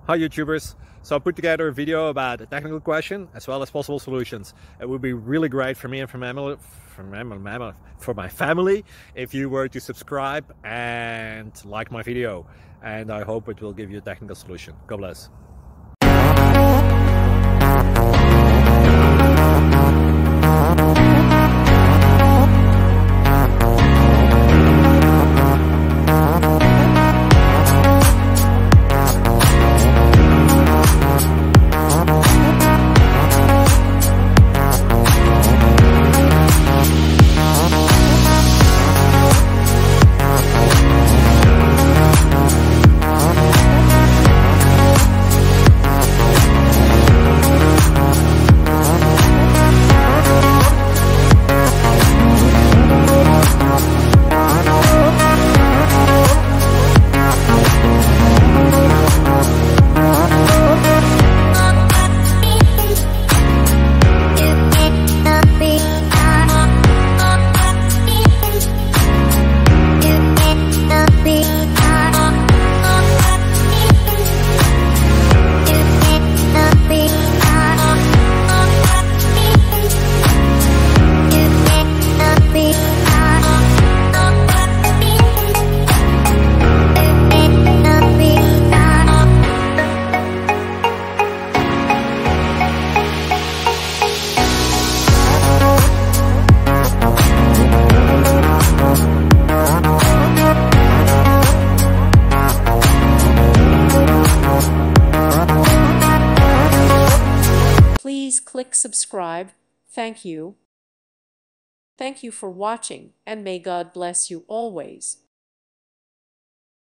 Hi YouTubers. So I put together a video about a technical question as well as possible solutions. It would be really great for me and for my family if you were to subscribe and like my video. And I hope it will give you a technical solution. God bless. Please click subscribe. Thank you. Thank you for watching, and may God bless you always.